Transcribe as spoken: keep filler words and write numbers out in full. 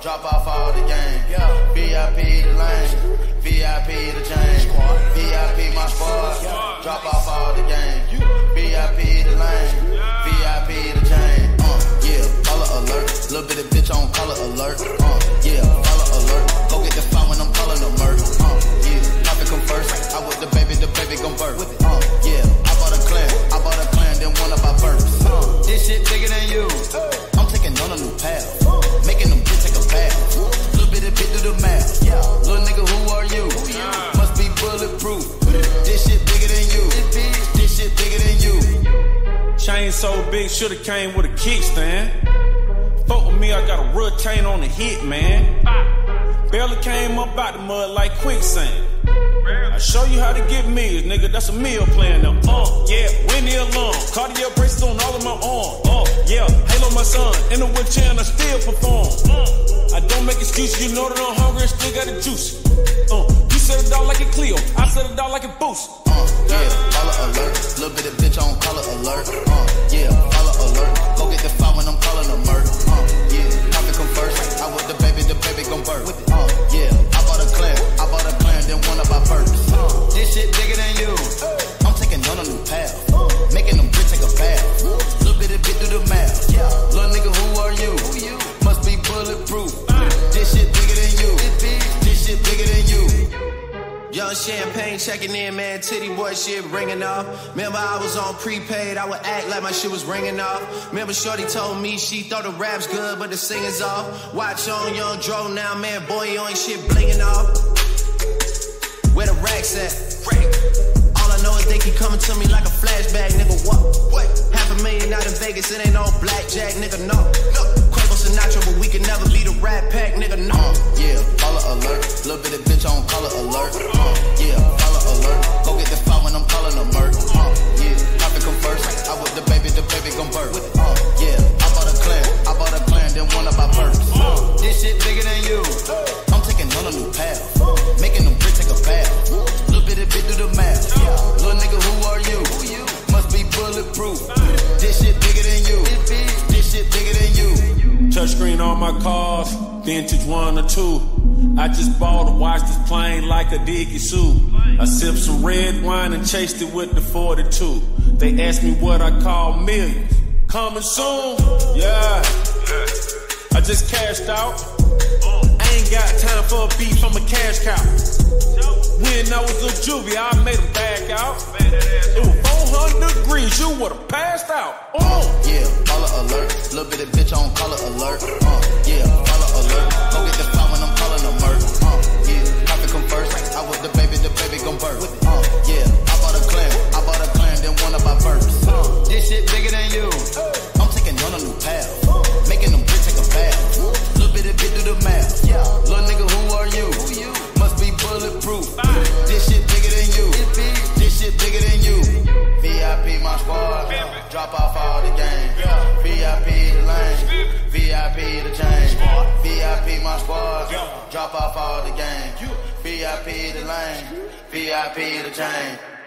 drop off all the game. V I P the lane, V I P the chain. V I P my squad, drop off all the game. V I P the lane, V I P the chain. Uh, yeah, color alert, little bit of bitch on color alert. Uh, yeah, color alert, go get the fire when I'm calling a murder. Uh, yeah, pop it come first, I with the baby, the baby gon' birth. Uh, yeah, I bought a clan, I bought a clan, then one of my births. Uh, this shit bigger than you, I'm taking on a new path, making them bitch take a bath. Little bit of bit through the math, little nigga who are you? Must be bulletproof, this shit bigger than you, this shit bigger than you. Chain so big, shoulda came with a kickstand. Fuck with me, I got a real chain on the hit, man. Barely came up out the mud like quicksand. I show you how to get meals, nigga, that's a meal plan now. Uh, yeah, Winnie alone, Cartier bracelets on all of my arms. Uh, yeah, Halo my son, in the wheelchair and I still perform. Uh, I don't make excuses, you know that I'm hungry and still got the juice. Uh, you set it out like a Clio, I set it out like a Boost. Uh, yeah, color alert, little bit of bitch on color alert. Uh, yeah, color alert, go get the fire when I'm calling a murder. Uh, yeah, pop it come first, I with the baby, the baby gon' birth. Uh, yeah, I bought a clan, I bought a clan, then one of my births. Uh, this shit bigger than you, I'm taking on a new path, making them bitch take a bath. Little bit of bit through the math, little nigga who are you? Must be bulletproof, this shit bigger than you, this shit bigger than you. Young champagne checking in, man. Titty boy shit ringing off. Remember I was on prepaid, I would act like my shit was ringing off. Remember shorty told me she thought the rap's good, but the singing's off. Watch on young Dro now, man. Boy, you ain't shit blinging off. Where the racks at? All I know is they keep coming to me like a flashback, nigga. What? What? Half a million out in Vegas, it ain't no blackjack, nigga. No. No. Quavo Sinatra, but we can never be the Rat Pack, nigga. No. Uh, yeah, color alert, little bit of bitch on color alert. Uh, yeah, color alert, go get the fire when I'm calling a murder. Uh, yeah, pop it come first, I with the baby, the baby gon' birth. Uh, yeah, I bought a clan, I bought a clan, then one of my births. Uh, this shit bigger than you, I'm taking on a new path, making them bitch take a bath. Little bit of bit through the math, little nigga who are you? Must be bulletproof, this shit bigger than you, this shit bigger than you. Touchscreen on my cars, vintage one or two. I just bought a watch this plane like a Diggy suit. I sipped some red wine and chased it with the forty-two. They asked me what I call millions. Coming soon, yeah. I just cashed out. I ain't got time for a beef, I'm a cash cow. When I was a juvie, I made them back out. It was four hundred degrees, you would've passed out. Uh, yeah, color alert, little bit of bitch on color alert. Uh, yeah, color alert, go get the fire when I'm calling a murder. Uh, yeah, pop it come first, I with the baby, the baby gon' birth. Uh, yeah, I bought a clan, I bought a clan, then one of my births. Uh, this shit bigger than you, I'm taking on a new path, making them bitch take a bath. Little bit of bit through the math, little nigga who are you? Must be bulletproof, this shit bigger than you, this shit bigger than you. V I P my squad, drop off all the game. V I P the lane, V I P the chain. V I P my squad, drop off all the game. V I P the lane, V I P the chain.